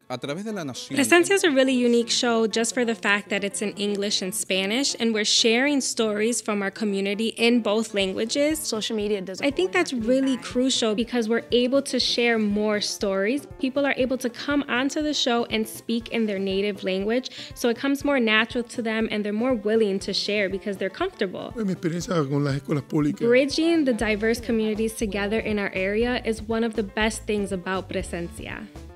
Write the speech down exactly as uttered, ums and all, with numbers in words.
A través de la nación. Presencia is a really unique show just for the fact that it's in English and Spanish, and we're sharing stories from our community in both languages. Social media doesn't. I think that's really crucial because we're able to share more stories. People are able to come onto the show and speak in their native language, so it comes more natural to them and they're more willing to share because they're comfortable. Mi experiencia con las escuelas públicas. Bridging the diverse communities together in our area is one of the best things about Presencia.